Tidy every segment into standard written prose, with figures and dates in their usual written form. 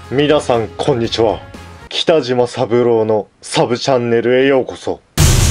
皆さんこんにちは。北島三郎のサブチャンネルへようこそ。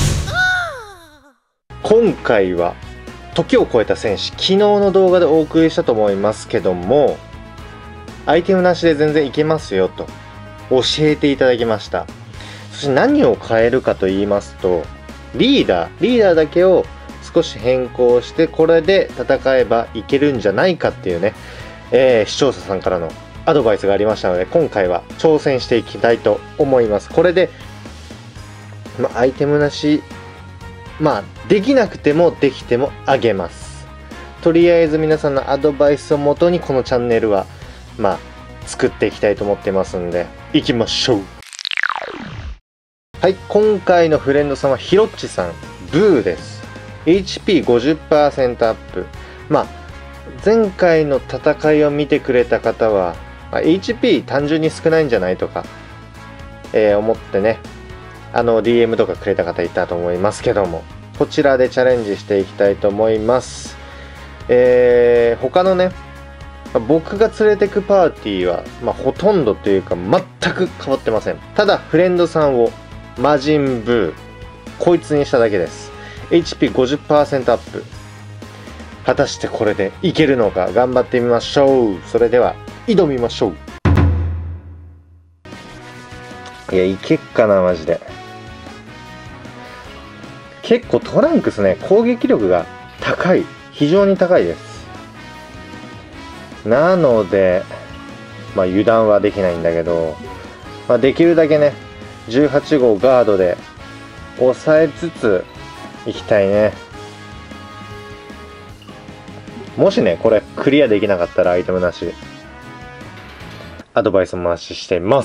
今回は時を超えた戦士、昨日の動画でお送りしたと思いますけども、アイテムなしで全然いけますよと教えていただきました。そして何を変えるかと言いますと、リーダーだけを少し変更して、これで戦えばいけるんじゃないかっていうね、視聴者さんからのアドバイスがありましたので、今回は挑戦していきたいと思います。これで、アイテムなし、できなくてもできてもあげます。とりあえず皆さんのアドバイスをもとにこのチャンネルは作っていきたいと思ってますんで、いきましょう。はい、今回のフレンドさんはひろっちさん、ブーです。 HP50% アップ。前回の戦いを見てくれた方は、HP 単純に少ないんじゃないとか、思ってね、DM とかくれた方いたと思いますけども、こちらでチャレンジしていきたいと思います。他のね、僕が連れてくパーティーは、ほとんどというか全く変わってません。ただフレンドさんを魔人ブーこいつにしただけです。 HP50% アップ。果たしてこれでいけるのか、頑張ってみましょう。それでは挑みましょう。いや、いけっかなマジで。結構トランクスね、攻撃力が高い、非常に高いです。なので油断はできないんだけど、できるだけね18号ガードで抑えつついきたいね。もしねこれクリアできなかったらアイテムなしでアドバイスも回ししています。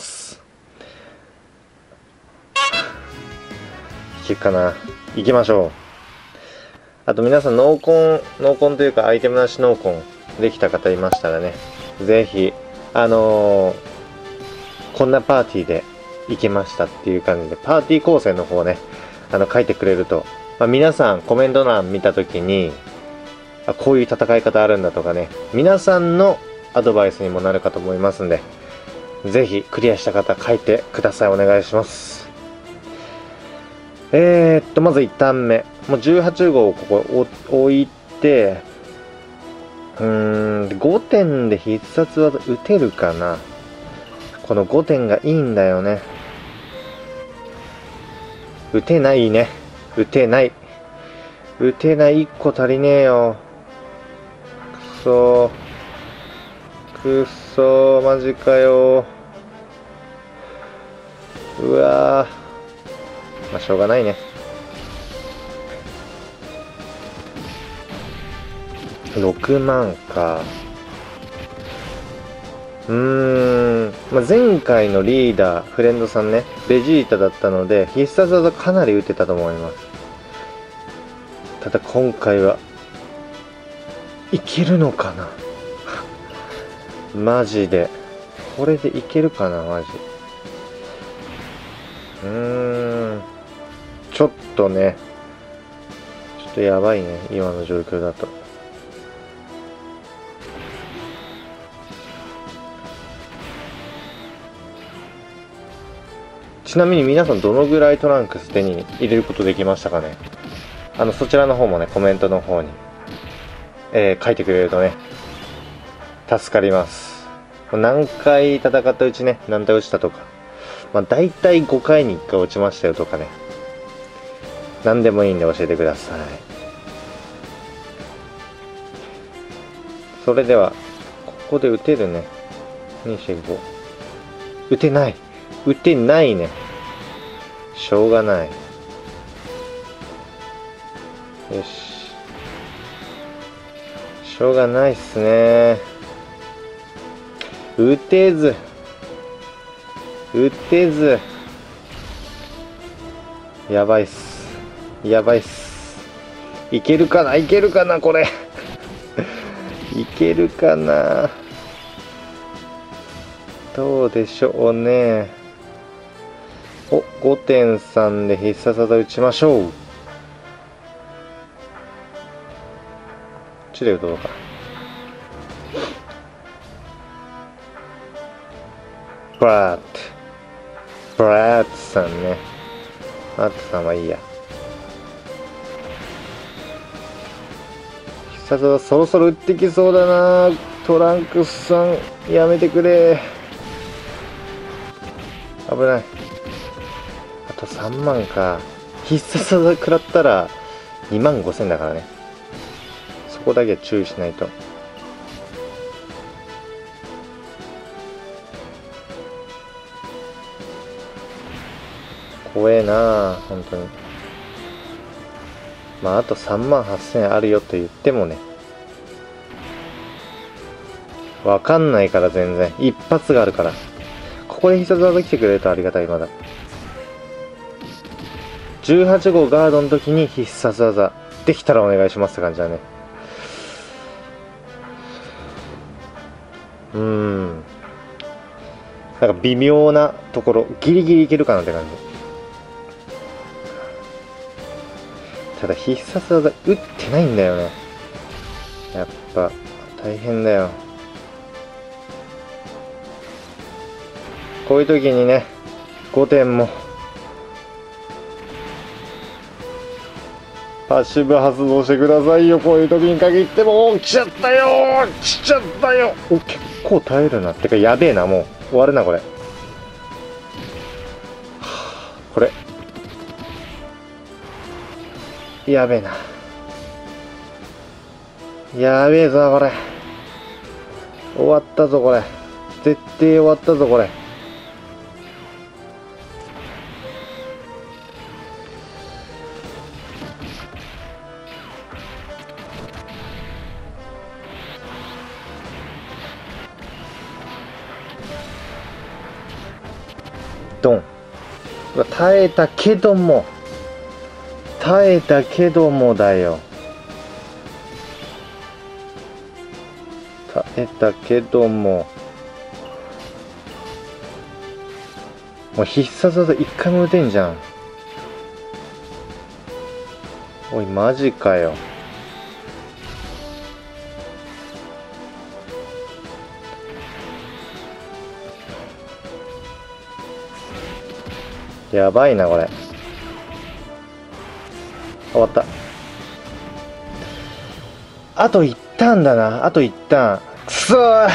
いけるかな。行きましょう。あと皆さん濃紺というかアイテムなし濃紺できた方いましたらね、ぜひこんなパーティーで行けましたっていう感じでパーティー構成の方ね書いてくれると、皆さんコメント欄見た時にこういう戦い方あるんだとかね、皆さんのアドバイスにもなるかと思いますんで、ぜひクリアした方書いてください。お願いします。まず1ターン目、もう18号をここ置いて、5点で必殺技打てるかな。この5点がいいんだよね。打てないね。打てない1個足りねえよ。くそマジかよ。うわー、しょうがないね。6万か。前回のリーダーフレンドさんねベジータだったので必殺技かなり打てたと思います。ただ今回はいけるのかなマジでこれでいけるかなマジ。ちょっとやばいね今の状況だと。ちなみに皆さんどのぐらいトランクス手に入れることできましたかね。そちらの方もねコメントの方に、書いてくれるとね助かります。何回戦ったうちね何体落ちたとか、だいたい5回に1回落ちましたよとかね、何でもいいんで教えてください。それではここで打てるね。245打てないね。しょうがない。よし、しょうがないっすね。打てずやばいっす。いけるかなこれいけるかな。どうでしょうね。5.3 で必殺技打ちましょう。ちで打とうか。 ブラッドさんね。ブラッドさんはいいや。必殺技そろそろ打ってきそうだな。トランクスさん、やめてくれ。危ない。あと3万か。必殺技食らったら2万5千だからね。そこだけ注意しないと。怖えな本当に。まああと3万8千あるよと言ってもね、わかんないから全然。一発があるから。ここで必殺技来てくれるとありがたい。まだ18号ガードの時に必殺技できたらお願いしますって感じだね。なんか微妙なところ、ギリギリいけるかなって感じ。ただ必殺技打ってないんだよね。やっぱ大変だよ。こういう時にね、5点もパッシブ発動してくださいよ。こういう時に限っても。来ちゃったよ来ちゃったよ。お、結構耐えるな。ってかやべえな。もう終わるなこれ。これやべえな。やべえぞこれ。終わったぞこれ。絶対終わったぞこれ。ドン。耐えたけどもだよ。耐えたけども、もう必殺技一回も打てんじゃん。おいマジかよ。やばいなこれ。終わった。あと1ターンだな。あと1ターン。くそー。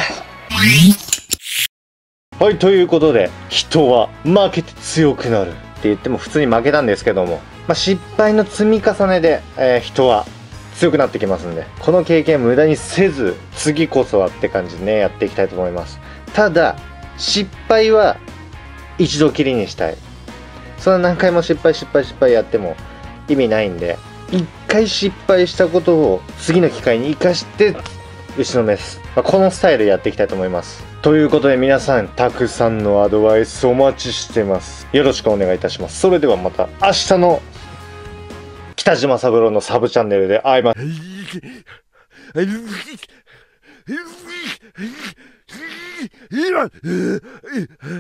はい、ということで、人は負けて強くなるって言っても普通に負けたんですけども、失敗の積み重ねで、人は強くなってきますんで、この経験無駄にせず、次こそはって感じでね、やっていきたいと思います。ただ、失敗は一度きりにしたい。そんな何回も失敗やっても意味ないんで、一回失敗したことを次の機会に生かして打ちのめす、このスタイルでやっていきたいと思います。ということで皆さん、たくさんのアドバイスお待ちしてます。よろしくお願いいたします。それではまた明日の北島三郎のサブチャンネルで会いましょう。